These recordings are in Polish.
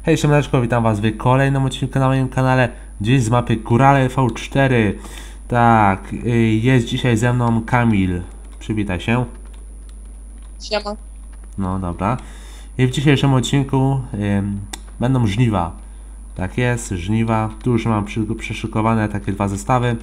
Hej, siemaneczko, witam was w kolejnym odcinku na moim kanale. Dziś z mapy Górale V4. Tak, jest dzisiaj ze mną Kamil. Przywitaj się. Siema. No dobra. I w dzisiejszym odcinku będą żniwa. Tak jest, żniwa. Tu już mam przyszykowane takie dwa zestawy,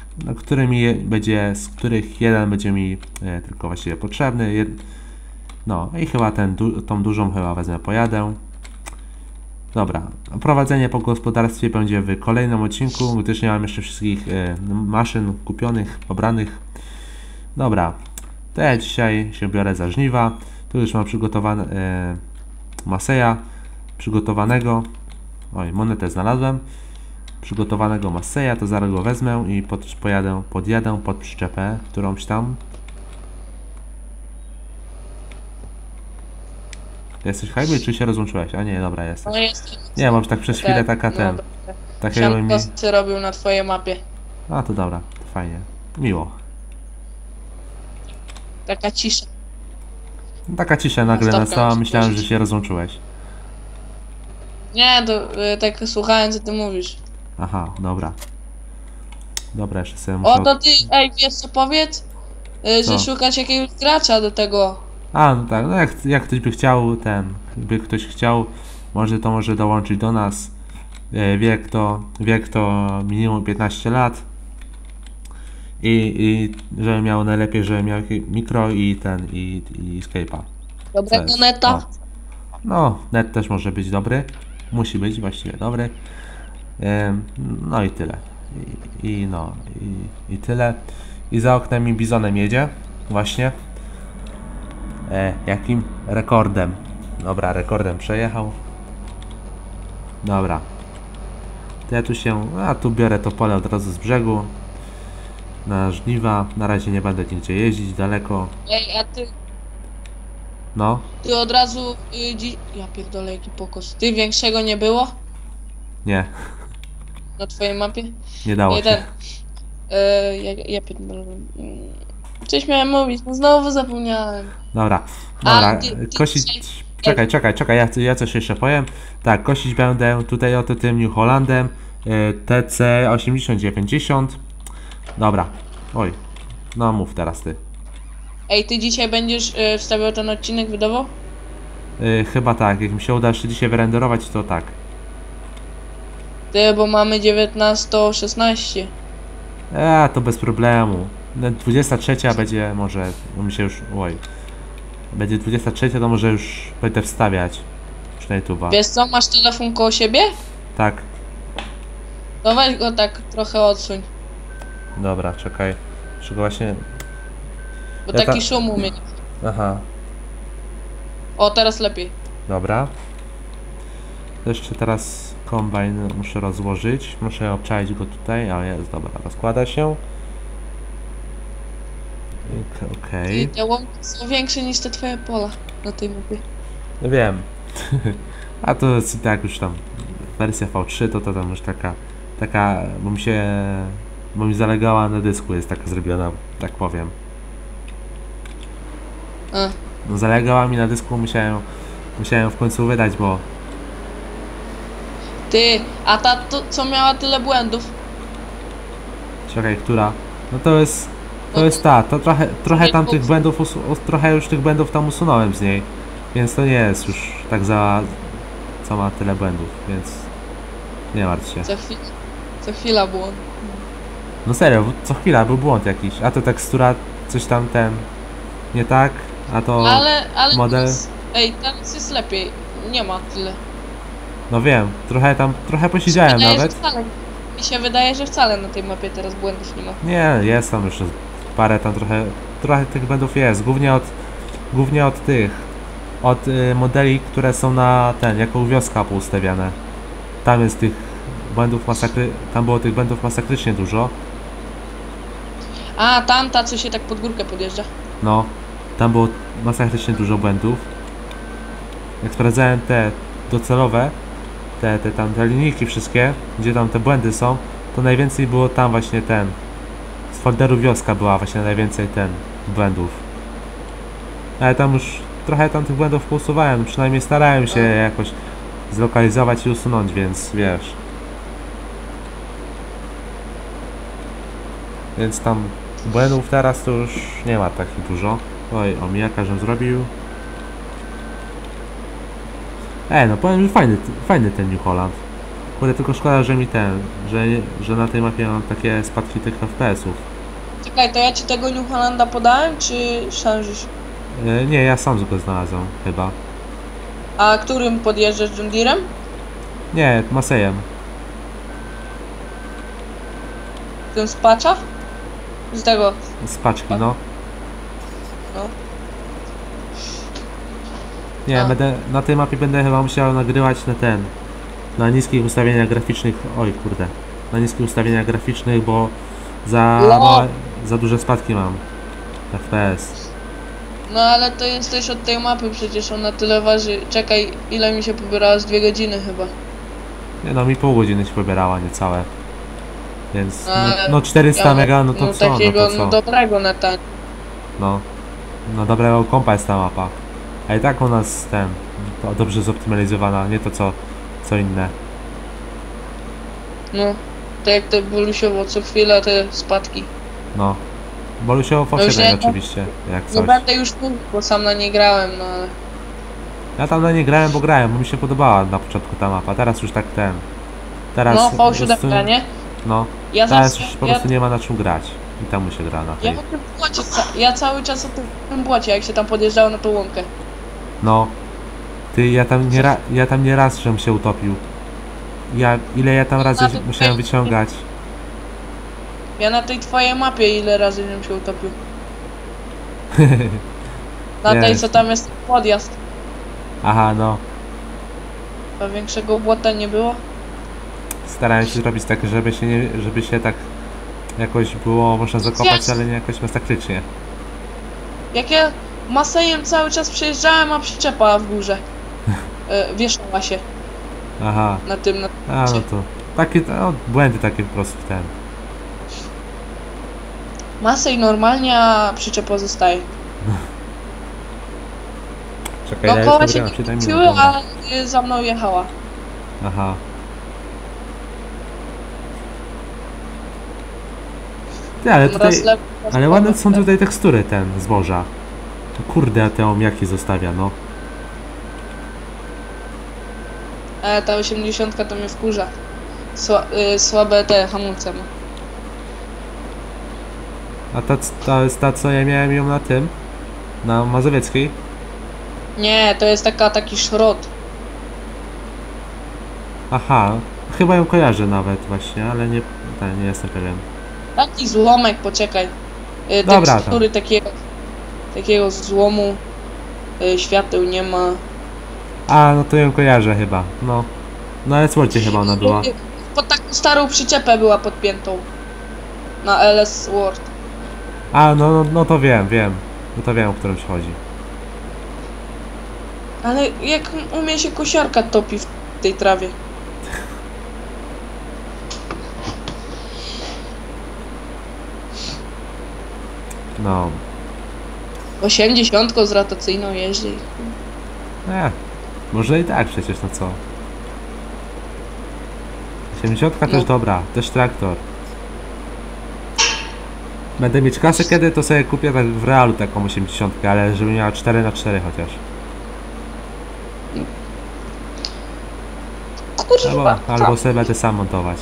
z których jeden będzie mi tylko właściwie potrzebny. No i chyba tą dużą chyba wezmę, pojadę. Dobra, prowadzenie po gospodarstwie będzie w kolejnym odcinku, gdyż nie mam jeszcze wszystkich maszyn kupionych, pobranych. Dobra, to ja dzisiaj się biorę za żniwa. Tu już mam przygotowane Maseja, przygotowanego. Oj, monetę znalazłem. Przygotowanego Maseja, to zaraz go wezmę i podjadę pod przyczepę, którąś tam. Jesteś Hajby, czy się rozłączyłeś? A nie, dobra, jesteś. No jest. Nie, mam tak przez chwilę taka ten. Takiego mi... Co robił na twojej mapie. A to dobra, to fajnie. Miło. Taka cisza. Taka cisza nagle nastała, myślałem, że się rozłączyłeś. Nie, to tak słuchałem, co ty mówisz. Aha, dobra. Dobra, jeszcze sobie muszę... O, to ty, wiesz co powiedz? Że szukać jakiegoś gracza do tego. A, no tak, no jak ktoś by chciał, by ktoś chciał, może dołączyć do nas. Wiek to minimum 15 lat. I żeby miał najlepiej, żeby miał mikro i Skype'a. Dobrego neta. No, net też może być dobry. Musi być właściwie dobry. No i tyle. I tyle. I za oknem mi bizonem jedzie. Właśnie. Jakim? Rekordem. Dobra, rekordem przejechał. Dobra. To ja tu biorę to pole od razu z brzegu. Na żniwa. Na razie nie będę nigdzie jeździć daleko. A ty... No. Ty od razu... Ja pierdolę, jaki pokos. Ty większego nie było? Nie. Na twojej mapie? Nie dało się. Ja pierdolę. Coś miałem mówić, no znowu zapomniałem. Dobra. Kosić... Czekaj, ja coś jeszcze powiem. Tak, kosić będę tutaj oto tym New Hollandem TC 8090. Dobra. Oj. No mów teraz ty. Ty dzisiaj będziesz wstawiał ten odcinek, wydawał? Chyba tak, jak mi się uda jeszcze dzisiaj wyrenderować, to tak. Bo mamy 19:16. To bez problemu. 23 będzie może, mi się już, będzie 23, to może już będę wstawiać już na YouTube'a. Wiesz co, masz telefon koło siebie? Tak. To weź go tak trochę odsuń. Dobra, czekaj. Czego właśnie... Bo taki szum u mnie. Aha. O, teraz lepiej. Dobra. Jeszcze teraz kombajn muszę rozłożyć. Muszę obczaić go tutaj. A jest, dobra, rozkłada się. Okej. Te łąki są większe niż te twoje pola na tej mapie. No wiem. A to tak już tam wersja V3 to tam już taka, bo mi zalegała na dysku, jest taka zrobiona, tak powiem. No zalegała mi na dysku, musiałem w końcu wydać, bo... Ty, a ta co miała tyle błędów? Czekaj, która? No to jest ta, to trochę tam tych błędów, trochę już tych błędów tam usunąłem z niej. Więc to nie jest już tak co ma tyle błędów, więc nie martw się. Co chwila błąd. No serio, co chwila był błąd jakiś, a to tekstura coś tam nie tak, a to ale model... teraz jest lepiej, nie ma tyle. No wiem, trochę posiedziałem nawet. Mi się wydaje, że wcale na tej mapie teraz błędów nie ma. Nie, jest tam jeszcze parę tam trochę tych błędów jest, głównie od modeli, które są na jako wioska poustawiane. Tam jest tych błędów tam było tych błędów masakrycznie dużo. A, tamta, co się tak pod górkę podjeżdża. No, tam było masakrycznie dużo błędów. Jak sprawdzałem te docelowe, te linijki wszystkie, gdzie tam te błędy są, to najwięcej było tam właśnie z folderu wioska była właśnie najwięcej błędów. Ale tam już trochę tam tych błędów pousuwałem, przynajmniej starałem się jakoś zlokalizować i usunąć, więc wiesz. Więc tam błędów teraz to już nie ma takich dużo. Oj, omijaka, żem zrobił. No powiem, że fajny ten New Holland. Kurde, tylko szkoda, że mi że na tej mapie mam takie spadki tych FPS-ów. Czekaj, to ja ci tego New Hollanda podałem, czy szarżysz? Nie, ja sam go znalazłem, chyba. A którym podjeżdżasz, John Deerem? Nie, Masejem. Tym z patcha? Z tego. Z paczki, no. No. Nie, na tej mapie będę chyba musiał nagrywać na niskich ustawieniach graficznych. Oj, kurde. Na niskich ustawieniach graficznych, bo za duże spadki mam. FPS. No ale to jest też od tej mapy, przecież ona tyle waży. Czekaj, ile mi się pobierała? Z 2 godziny chyba. Nie no, mi pół godziny się pobierała, niecałe. Więc, Ale no 400 ja mega, no to co? takiego No to co? dobrego neta. No, dobrego kompa jest ta mapa. A i tak u nas to dobrze zoptymalizowana, nie to co inne. No, tak jak te bolusiowo, co chwilę te spadki. No. Bolusiowo No już fałszywe nie- oczywiście, jak Nie coś. będę już mówił, bo sam na nie grałem, no ale... Ja tam na nie grałem, bo mi się podobała na początku ta mapa, teraz już tak Teraz No, po V7, prostu- nie? No, Ja teraz zawsze, już po prostu nie ma na czym grać. I tam mu się gra na ja tej. o tym błocie, ja cały czas o tym błocie, jak się tam podjeżdżało na tą łąkę. No. Ty, ja tam nie raz żem się utopił. Ile ja tam razy Na tym musiałem tej- wyciągać. Ja na tej twojej mapie ile razy bym się utopił. Na tej, Jest. co tam jest podjazd. Aha, no. A większego błota nie było? Starałem się zrobić tak, żeby się tak jakoś było można zakopać, ale nie jakoś masakrycznie. Jak ja Masejem cały czas przejeżdżałem, a przyczepa w górze. Wieszała się Aha. na tym. A no to. Takie błędy takie po prostu Masej normalnie, a przyczepa zostaje. Czekaj, No ja koła już się nagrywam, daj mi kręciły, oglądać. a za mną jechała. Aha. Ty, ale tutaj. Raz lewo, raz Ale prawo. ładne są tutaj tekstury zboża. Kurde, a te omiaki zostawia, no. Ta 80 to mnie wkurza. Słabe te hamulce ma. A ta jest ta, co ja miałem ją na Mazowieckiej. Nie, to jest taki szrot. Aha, chyba ją kojarzę nawet właśnie, ale nie jestem pewien. Taki złomek, poczekaj. Dobra, Tekstury takiego złomu. Świateł nie ma. A, no to ją kojarzę chyba, no. No ale słuchajcie, chyba ona była. Pod taką starą przyczepę była podpiętą. Na LS Word. A, no to wiem. No to wiem, o którym się chodzi. Ale jak u mnie się kosiarka topi w tej trawie. No. 80 z rotacyjną jeździ. Może i tak przecież, no co. 80 też No. dobra, też traktor. Będę mieć kasę kiedy, to sobie kupię tak w realu taką 80, ale żeby miała 4x4 chociaż. Kurwa. Albo sobie będę sam montować.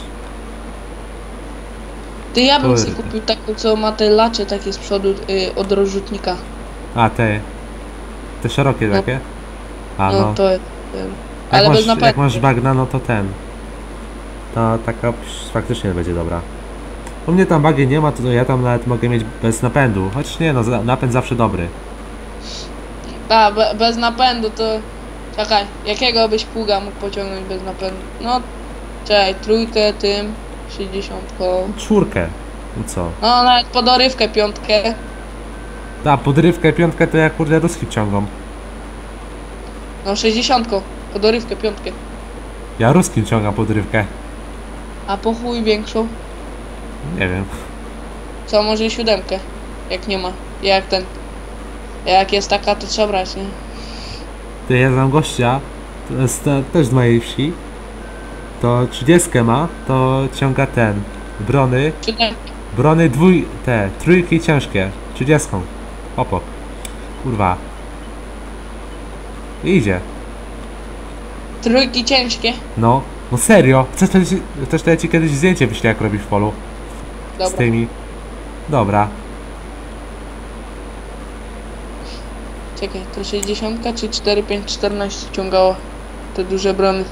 Ty, ja bym sobie Kurde. kupił taką, co ma te lacze takie z przodu od rozrzutnika. A, te szerokie No. takie? A, No no. to ale bez napędu. Jak masz bagna, no to to taka faktycznie będzie dobra. U mnie tam bagi nie ma, to ja tam nawet mogę mieć bez napędu. Choć nie, no napęd zawsze dobry. Tak, bez napędu to... Czekaj, jakiego byś pługa mógł pociągnąć bez napędu? No, czekaj, trójkę tym, 60. Czwórkę. No co? No, nawet podorywkę, piątkę. Ta podrywkę, piątkę to ja kurde doski wciągam. No, 60. Podorywkę, piątkę. Ja ruskim ciągam podrywkę. A po chuj większą? Nie wiem. Co, może 7? Jak nie ma. Jak jest taka, to trzeba brać, nie? Ty, ja znam gościa, to jest też z mojej wsi. To 30 ma, to ciąga ten. Brony. Czy nie? Brony trójki ciężkie. 30. Opo. Kurwa. I idzie. Trójki ciężkie. No. No serio. Chcesz to ja ci kiedyś zdjęcie wyślę, jak robisz w polu. Z Dobra. tymi. Dobra. Czekaj, to 60 czy 4514 ciągało te duże brony?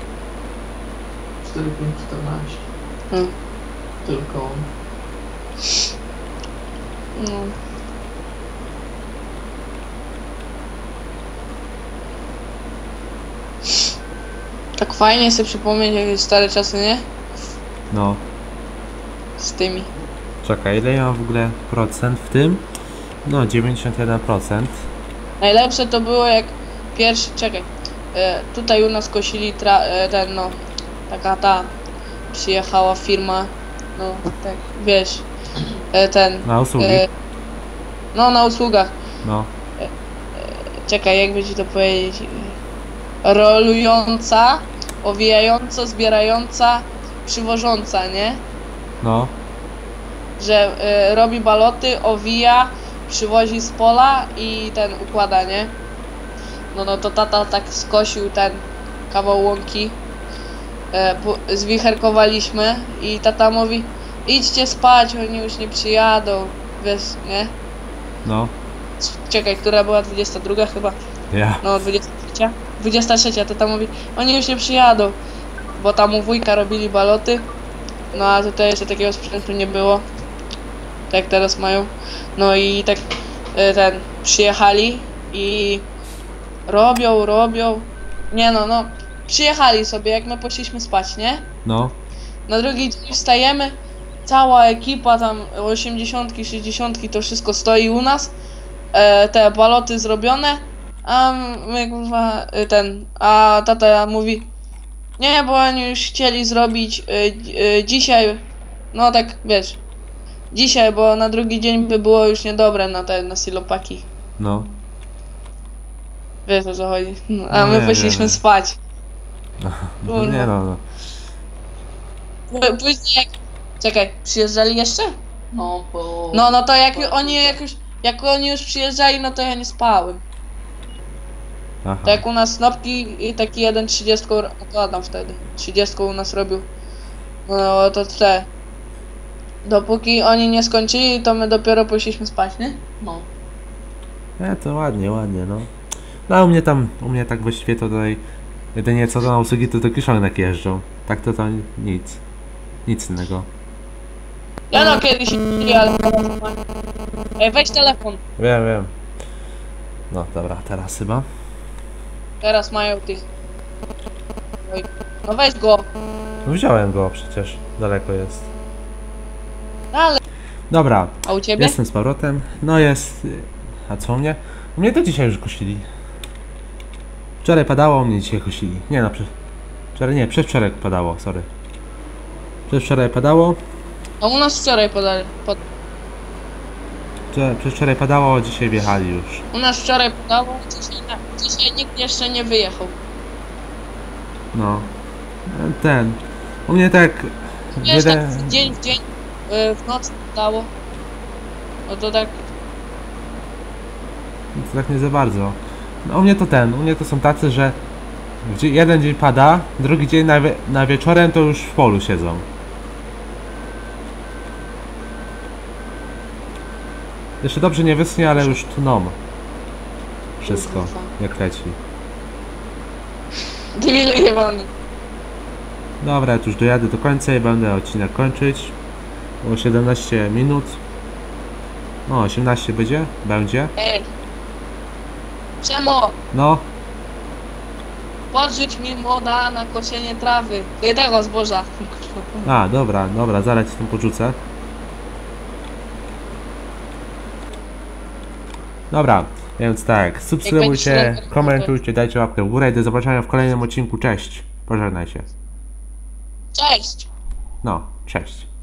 4514. Hmm. Tylko on. No. Tak fajnie sobie przypomnieć jakieś stare czasy, nie? No. Z tymi. Czekaj, ile ja mam w ogóle procent w tym? No, 91%. Najlepsze to było jak pierwszy, czekaj, tutaj u nas kosili ten, no, taka przyjechała firma, no, tak, wiesz, Na usługi? No, na usługach, No. czekaj, jakby ci to powiedzieć, rolująca, owijająca, zbierająca, przywożąca, nie? No. Że robi baloty, owija, przywozi z pola i ten układa, nie? No to tata tak skosił ten kawał łąki, zwicherkowaliśmy i tata mówi: idźcie spać, oni już nie przyjadą, wiesz, nie? No. Czekaj, która była 22 chyba? Ja. No 23? 23, tata mówi: oni już nie przyjadą, bo tam u wujka robili baloty, no a tutaj jeszcze takiego sprzętu nie było, tak jak teraz mają. No i tak przyjechali i robią. Nie no, przyjechali sobie, jak my poszliśmy spać, nie? No. Na drugi dzień wstajemy, cała ekipa tam 80, 60 to wszystko stoi u nas, te baloty zrobione, a my kurwa a tata mówi: nie, bo oni już chcieli zrobić dzisiaj, no tak wiesz, dzisiaj, bo na drugi dzień by było już niedobre na silopaki. No. Wiesz, o co chodzi. No, a No my wiem, poszliśmy wiem. spać. No nie no. Później jak... Czekaj, przyjeżdżali jeszcze? No, bo... No to jak oni już przyjeżdżali, no to ja nie spałem. Aha. To jak u nas snopki i taki jeden 30, to Adam wtedy 30 u nas robił. No to dopóki oni nie skończyli, to my dopiero poszliśmy spać, nie? No. To ładnie, no. No a u mnie tak właściwie to tutaj jedynie co do na usługi to kiszonek jeżdżą. Tak to tam nic. Nic innego. Ja no kiedyś ale... Ej, weź telefon. Wiem. No dobra, teraz chyba. Teraz mają tych... Oj. No weź go. No wziąłem go przecież. Daleko jest. Ale... Dobra, A u ciebie? jestem z powrotem. No jest... A co u mnie? U mnie to dzisiaj już kosili. Wczoraj padało, u mnie dzisiaj kosili. Nie no, wczoraj nie, przedwczoraj padało, sorry. Przedwczoraj padało. A u nas wczoraj podali. Przedwczoraj padało, dzisiaj wjechali już. U nas wczoraj podało, dzisiaj nikt jeszcze nie wyjechał. No. U mnie tak... Wiesz, tak dzień w dzień, w nocy podało. No to tak... To tak nie za bardzo. No, u mnie to są tacy, że jeden dzień pada, drugi dzień na wieczorem to już w polu siedzą. Jeszcze dobrze nie wyschnie, ale już tną. Wszystko, jak leci. Debil jebany. Dobra, ja tu już dojadę do końca i będę odcinek kończyć. Było 17 minut. No, 18 będzie? Będzie. Ej. Przemo, No, podrzuć mi moda na koszenie trawy. Jednego zboża. dobra, zaraz ci tam podrzucę. Dobra, więc tak, subskrybujcie, komentujcie, dajcie łapkę w górę i do zobaczenia w kolejnym odcinku. Cześć, pożegnaj się. Cześć! No, cześć.